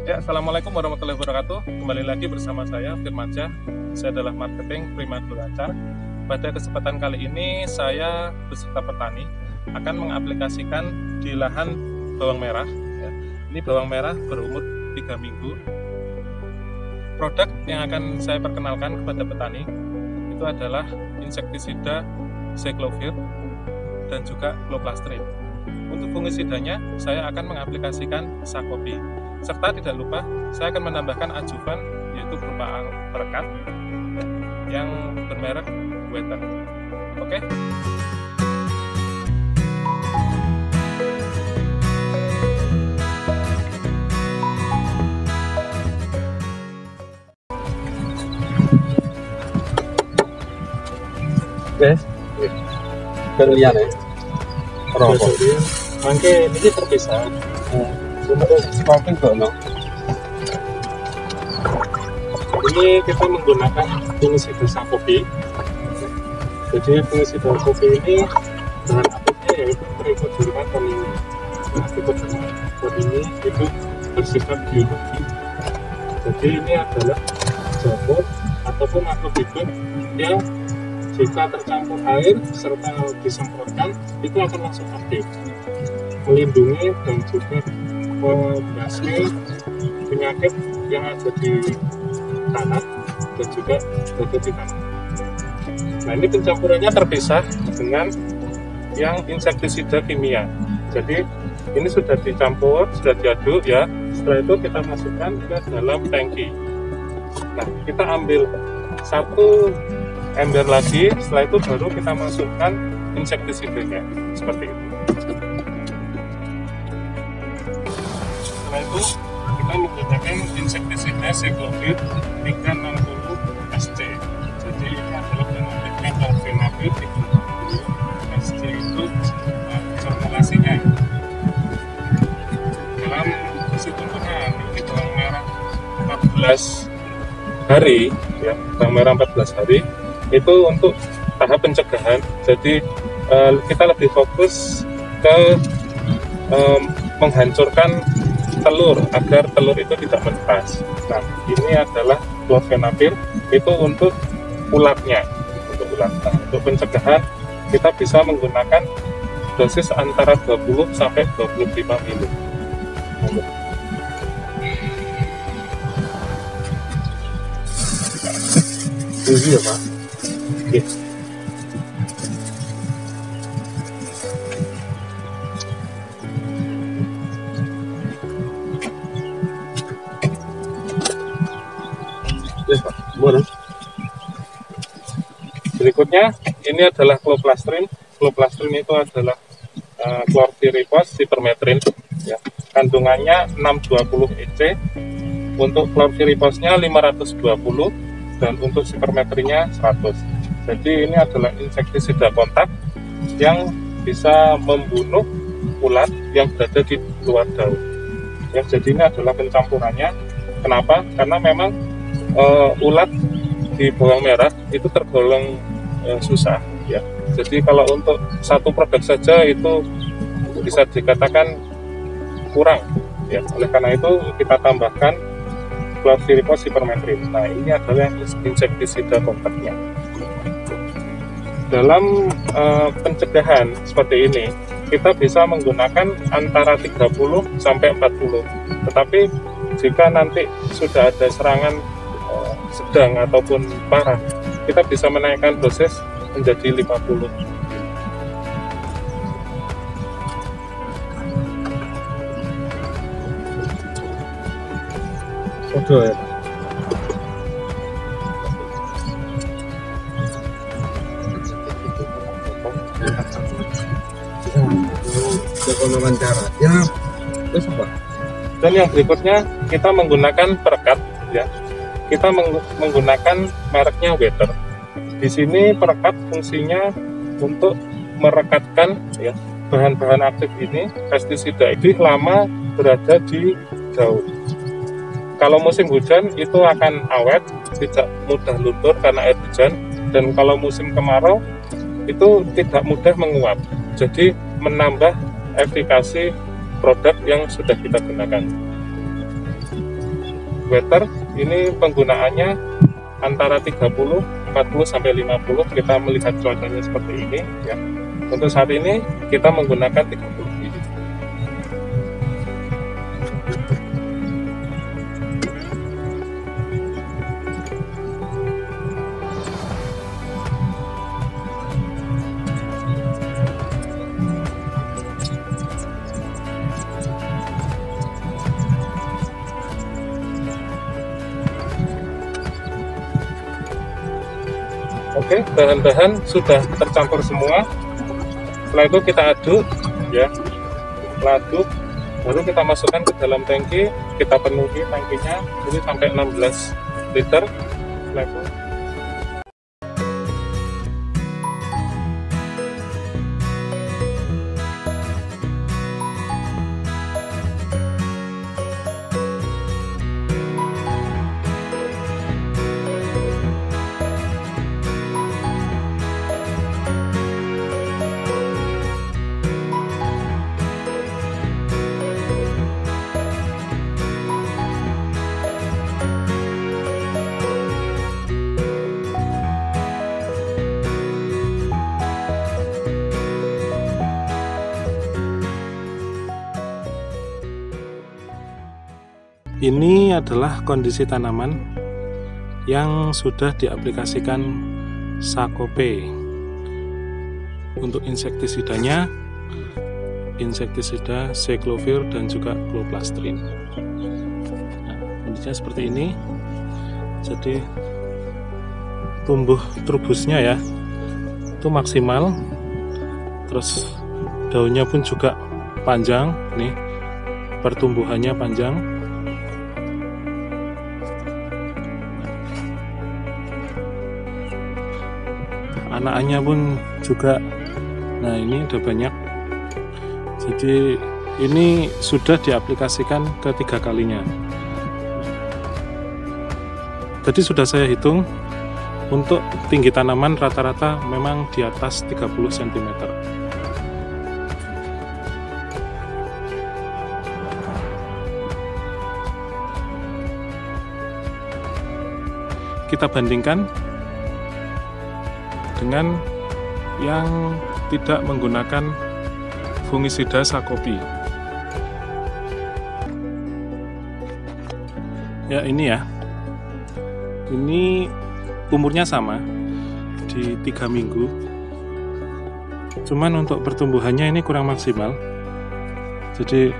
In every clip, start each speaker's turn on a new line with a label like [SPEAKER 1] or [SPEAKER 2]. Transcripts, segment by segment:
[SPEAKER 1] Ya, Assalamualaikum warahmatullahi wabarakatuh. Kembali lagi bersama saya, Firmansyah. Saya adalah marketing Prima Agriculture. Pada kesempatan kali ini, saya beserta petani akan mengaplikasikan di lahan bawang merah. Ya. Ini bawang merah berumur 3 minggu. Produk yang akan saya perkenalkan kepada petani itu adalah insektisida Cyclovir dan juga Cloplastrin. Untuk fungisidanya, saya akan mengaplikasikan Sakopi. Serta tidak lupa, saya akan menambahkan adjuvan, yaitu berupa perekat yang bermerek Wetter. Oke?
[SPEAKER 2] Guys, kalian ya, rokok.
[SPEAKER 1] Mangke ini terpisah.
[SPEAKER 2] Untuk smoking kok no.
[SPEAKER 1] Ini kita menggunakan fungisida Sakopi. Jadi fungisida Sakopi ini dengan aktifnya yaitu Trichoderma ini. Trichoderma ini itu bersifat biologi. Jadi ini adalah jamur ataupun makhluk hidup yang jika tercampur air serta disemprotkan itu akan langsung aktif, melindungi dan juga membasmi penyakit yang ada di tanah dan juga ada di tanah. Nah, ini pencampurannya terpisah dengan yang insektisida kimia. Jadi ini sudah dicampur, sudah diaduk ya. Setelah itu kita masukkan ke dalam tangki. Nah, kita ambil satu ember lagi, setelah itu baru kita masukkan insektisidanya seperti itu. Setelah itu kita menggunakan insektisida Cyclovir 360 SC. Jadi ini adalah penyakitnya Clofinapir 360 SC itu formulasinya. Dalam fungsi penggunaan ini bawang merah 14 hari ya, bawang merah 14 hari itu untuk tahap pencegahan. Jadi kita lebih fokus ke menghancurkan telur agar telur itu tidak menetas. Nah, ini adalah Clofinapir itu untuk ulatnya, Nah, untuk pencegahan kita bisa menggunakan dosis antara 20 sampai 25 ml.
[SPEAKER 2] Ini ya Pak.
[SPEAKER 1] Oke.
[SPEAKER 2] Yes Pak. Boleh.
[SPEAKER 1] Berikutnya ini adalah Cloplastrin. Cloplastrin itu adalah Chlorpyrifos Cypermethrin ya. Kandungannya 620 EC. Untuk Chlorpyrifosnya 520 dan untuk Cypermethrinnya 100. Jadi ini adalah insektisida kontak yang bisa membunuh ulat yang berada di luar daun. Ya, jadi ini adalah pencampurannya. Kenapa? Karena memang ulat di bawang merah itu tergolong susah. Ya, jadi kalau untuk satu produk saja itu bisa dikatakan kurang. Ya, oleh karena itu kita tambahkan Chlorpyrifos Cypermethrin. Nah, ini adalah insektisida kontaknya. Dalam pencegahan seperti ini, kita bisa menggunakan antara 30 sampai 40. Tetapi jika nanti sudah ada serangan sedang ataupun parah, kita bisa menaikkan dosis menjadi 50.
[SPEAKER 2] Foto ya. Wawancara. Ya, terus apa?
[SPEAKER 1] Dan yang berikutnya kita menggunakan perekat ya. Kita menggunakan mereknya Wetter. Di sini perekat fungsinya untuk merekatkan ya bahan-bahan aktif ini, pestisida ini lama berada di daun. Kalau musim hujan itu akan awet, tidak mudah luntur karena air hujan, dan kalau musim kemarau itu tidak mudah menguap. Jadi menambah efikasi produk yang sudah kita gunakan. weather ini penggunaannya antara 30, 40 sampai 50. Kita melihat cuacanya seperti ini ya. Untuk saat ini kita menggunakan 30 feet. Oke, bahan-bahan sudah tercampur semua. Setelah itu kita aduk ya. Setelah aduk, baru kita masukkan ke dalam tangki, kita penuhi tangkinya ini sampai 16 liter. Setelah itu ini adalah kondisi tanaman yang sudah diaplikasikan Sakope. Untuk insektisidanya, insektisida Cyclovir dan juga Cloplastrin. Nah, kondisinya seperti ini. Jadi tumbuh trubusnya ya itu maksimal, terus daunnya pun juga panjang nih, pertumbuhannya panjang. Anaknya pun juga, nah ini udah banyak. Jadi ini sudah diaplikasikan ketiga kalinya. Tadi sudah saya hitung, untuk tinggi tanaman rata-rata memang di atas 30 cm. Kita bandingkan dengan yang tidak menggunakan fungisida Sakope. Ya ini ya, ini umurnya sama di 3 minggu, cuman untuk pertumbuhannya ini kurang maksimal. Jadi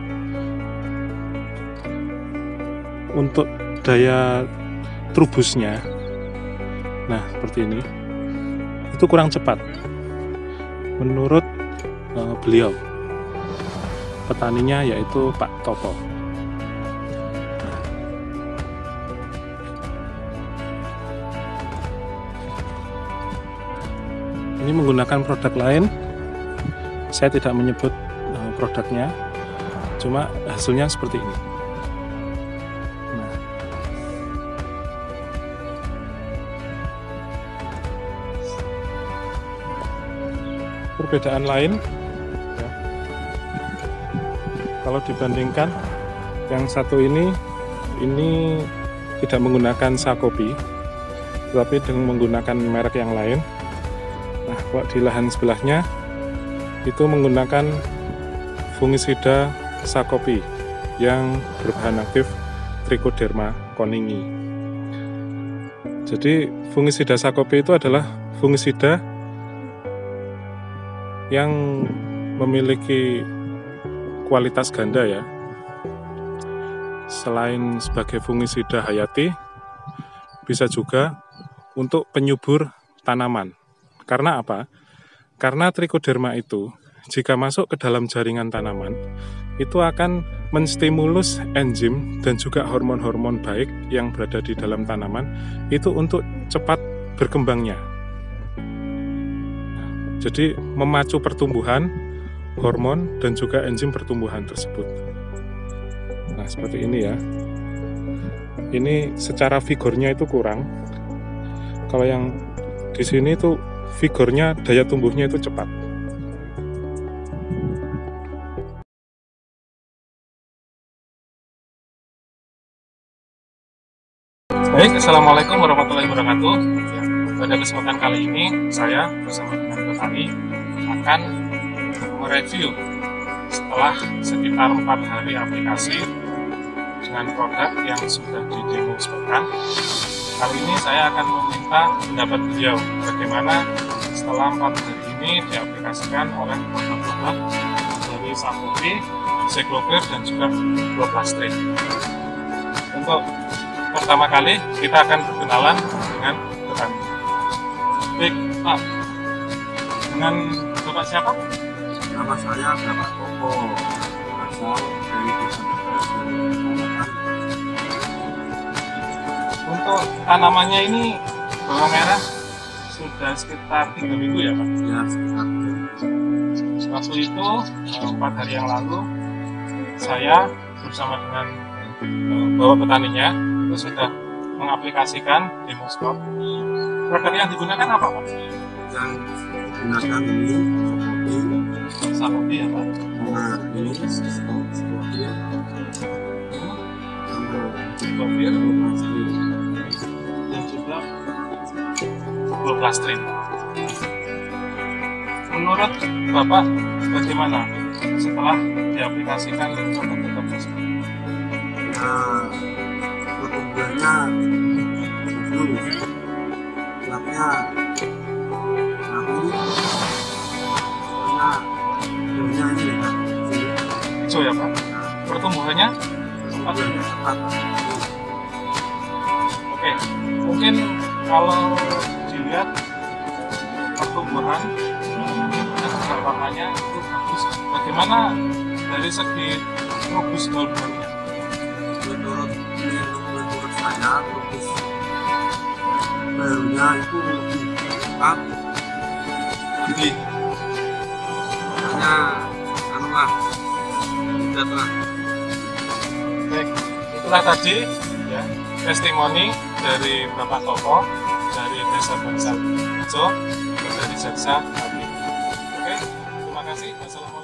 [SPEAKER 1] untuk daya trubusnya, nah seperti ini, itu kurang cepat menurut beliau, petaninya yaitu Pak Toto. Ini menggunakan produk lain, saya tidak menyebut produknya, cuma hasilnya seperti ini. Nah, perbedaan lain ya, kalau dibandingkan yang satu ini tidak menggunakan Sakope, tetapi dengan menggunakan merek yang lain. Nah, kalau di lahan sebelahnya itu menggunakan fungisida Sakope yang berbahan aktif Trichoderma koningi. Jadi fungisida Sakope itu adalah fungisida yang memiliki kualitas ganda ya. Selain sebagai fungisida hayati, bisa juga untuk penyubur tanaman. Karena apa? Karena Trichoderma itu jika masuk ke dalam jaringan tanaman, itu akan menstimulus enzim dan juga hormon-hormon baik yang berada di dalam tanaman itu untuk cepat berkembangnya. Jadi memacu pertumbuhan, hormon dan juga enzim pertumbuhan tersebut. Nah, seperti ini ya. Ini secara vigornya itu kurang. Kalau yang di sini tuh vigornya, daya tumbuhnya itu cepat. Assalamualaikum warahmatullahi wabarakatuh. Ya, pada kesempatan kali ini saya bersama dengan petani akan mereview setelah sekitar 4 hari aplikasi dengan produk yang sudah didemonstrasikan. Kali ini saya akan meminta pendapat beliau bagaimana setelah 4 hari ini diaplikasikan oleh produk-produk dari Sapopi, Cyclovir dan juga Globastrin. Untuk pertama kali kita akan berkenalan dengan petani. Baik, Pak. Dengan Bapak siapa?
[SPEAKER 2] Nama saya Bapak Koko, asal dari Desa Tegal.
[SPEAKER 1] Untuk tanamannya ini bawang merah sudah sekitar 3 minggu ya, Pak?
[SPEAKER 2] Ya, sekitar
[SPEAKER 1] Waktu itu 4 hari yang lalu saya bersama dengan bapak petaninya itu sudah mengaplikasikan Demoskop. Produk yang digunakan apa, Pak?
[SPEAKER 2] yang digunakan ini
[SPEAKER 1] Sapopi ya, Pak?
[SPEAKER 2] Nah, ini Cyclovir
[SPEAKER 1] Cyclovir dan juga Globastrin. Menurut Bapak bagaimana setelah diaplikasikan produk-produk tersebut?
[SPEAKER 2] Nah, pertumbuhannya bagus, gelapnya rapi, karena daunnya ini lebat,
[SPEAKER 1] Hijau ya, Pak? Pertumbuhannya cepat.
[SPEAKER 2] cepat.
[SPEAKER 1] Oke, mungkin kalau dilihat pertumbuhan dan warnanya itu bagus. Bagaimana dari segi robus daun-daunnya?
[SPEAKER 2] Menurut saya, fokus barunya itu lebih cepat,
[SPEAKER 1] Jadi,
[SPEAKER 2] makanya anu lah, lihat lah.
[SPEAKER 1] baik, itulah tadi ya testimoni dari Bapak Koko dari Desa Bangsal Hijau dari Jaksa Api. Oke, terima kasih. Wassalamualaikum.